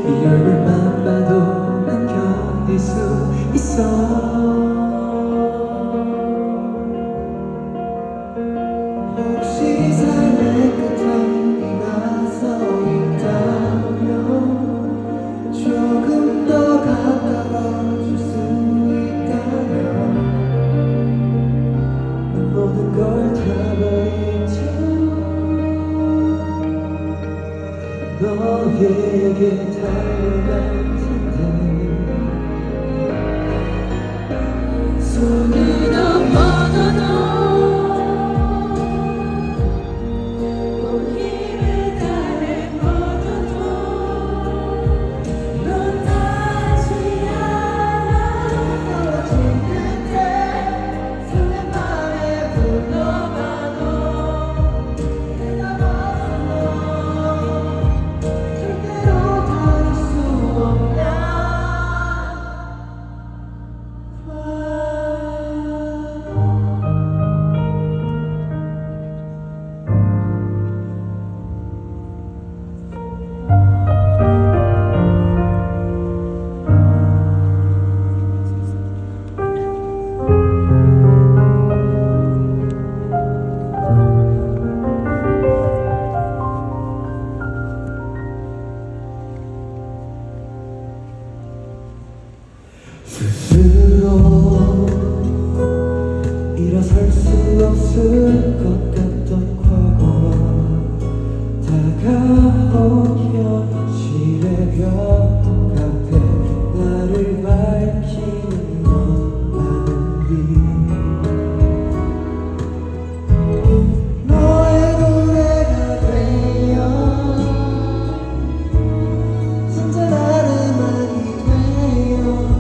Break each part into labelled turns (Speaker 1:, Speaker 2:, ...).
Speaker 1: 네 얼굴만 봐도 난 견딜 수 있어. 혹시 삶의 끝에 네가 서 있다면 조금 더 가까워질 수 있다면 난 모든 걸 다 버린 채 너에게 달려갈 텐데 손이 넘어져도 스스로 일어설 수 없을 것 같던 과거와 다가온 현실의 벽 앞에 나를 밝히는 너라는 빛 너의 노래가 되어 진짜 나를 많이 되어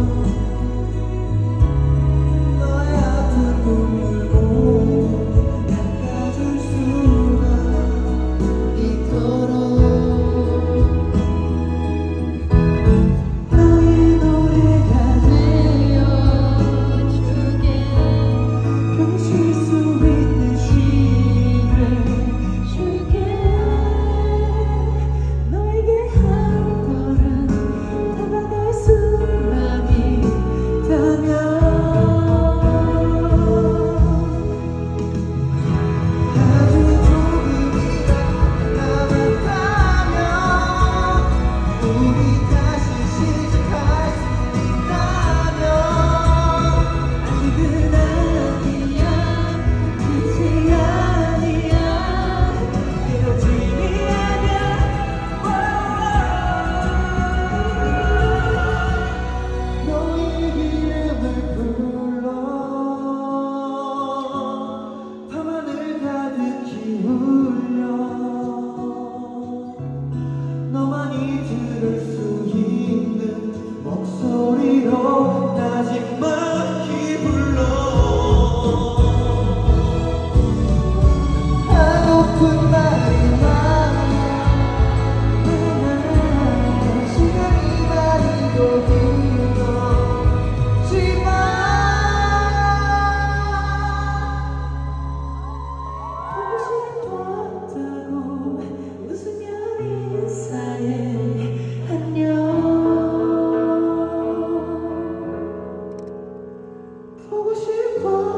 Speaker 1: 너만이 들을 수 있는 목소리로 나지막히 불러 하고픈 말이 많아 시간이 많이 길어지만 보고 싶었다고 웃으며 인사해 안녕 보고 싶어